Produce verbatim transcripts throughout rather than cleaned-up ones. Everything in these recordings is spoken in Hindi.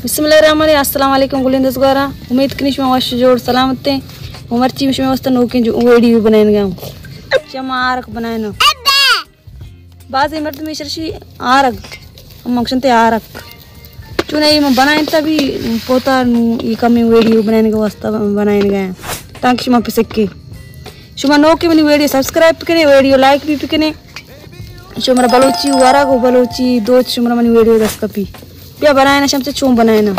बिस्मिल्लाहिर्रहमानिर्रहीम अस्सलाम वालेकुम गुलिंद सगोरा उम्मीद कनिश में वश जोड़ सलामत है उमरची में वस्त नोके जो वीडियो बनाने गया चमा आरक बनाए ना बाज़ मर्द में शर्शी आरक हम मक्संते आरक चुने ये मैं बनाए तभी पोता ये कमी वीडियो बनाने के वास्ता बनाने गया ताकि शुमा पे सके शुमा नोके मनी वीडियो सब्सक्राइब करें वीडियो लाइक भी करें शुमरा बलोची वारा को बलोची दो शुमरा मनी वीडियो दस कपी क्या बनाए ना शमसे चूम बनाए ना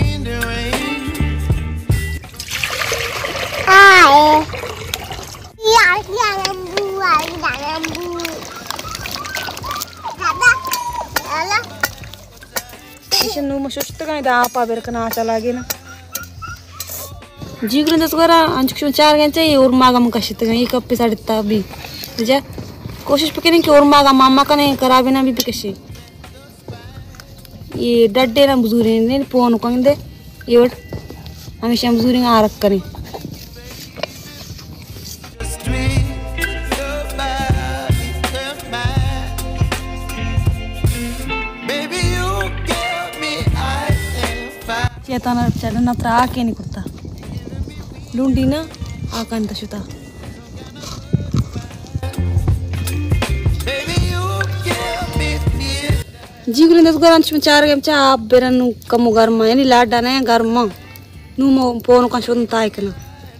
आपा बेरकना चला गे ना जी गुरिंद सगोरा अंचुक चार गंटे ये और मागम कशित गई कप्पी साड़ता भी तुझे कोशिश पे करें कि और मागा मामा का नहीं करा बिना भी कशी ये डड्डे ना बुजुरे ने पोन कंदे ये वट हमेशा बुजुरे आ रख करें चेतना चलन हत्र आके नहीं करता लुंडी ना आकांत शुता जी गुलिंद सगोरा में चार गम चा आप बेरन कम गर्म यानी लाड डाना है गर्म नू मो पोन का शोधन ताई कना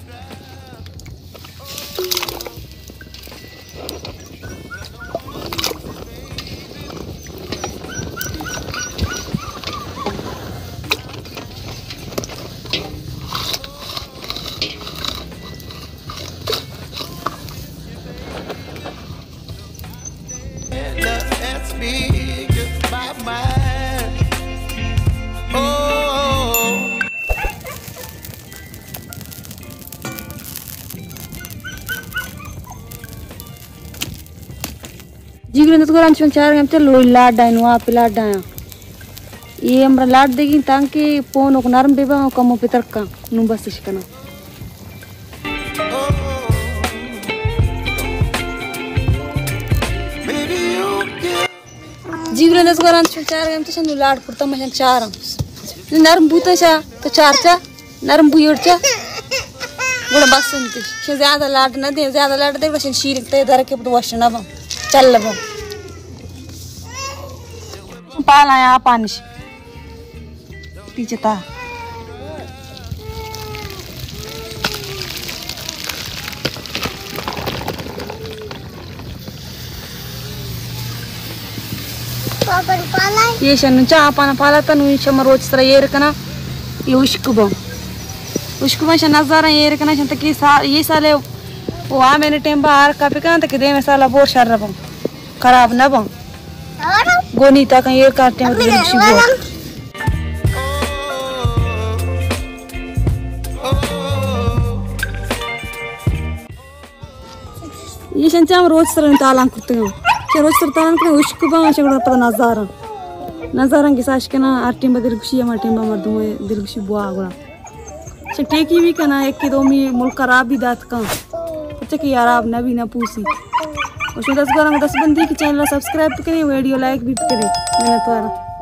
जी गुलिंद सगोरा में चार गम चा लोई लाड डाइन वहाँ पे लाड डाया ये हमरा लाड देगी ताकि पोन को नरम बेबा कमो पे तरका नू बस शिकना जी गुलिंद सगोरा में चार गम चा नू लाड पुरता मशन चार नरम बूता चा तो चार चा नरम बुयोड़ चा गुड़ा बस सुनती ज्यादा लाड न दे ज्यादा लाड दे बस शीर ते धर के वश ना बा चल बो पाला या पानिश पीछे ता ये शन चा पाना पाला ता नु शम रोज तरह ये रखना ये उश्कुबो उश्कुबो शन नजारा ये रखना शन तक ये साल ये साले वो आ मैंने टाइम बाहर का पे कहां तक दे में साला बोर शर रबो खराब ना बो गोनी तक ये काटते हैं तो खुशी बोल ये शंचा हम रोज तरह तालां करते हैं कि रोज तरह तालां करते हैं उसको बांग शगड़ा पता नजारा नजारा की साश के ना आर्टिम बदल खुशी है मार्टिम बांग मर्दों में दिल खुशी बुआ आगरा चटेकी भी करना एक के दो में मुल्क खराब भी दात का बच्चे की यार आप नबी ना पूसी उसमें दस बारह दस बंदी की चैनल सब्सक्राइब करें वीडियो लाइक भी करें मेहनत वाला।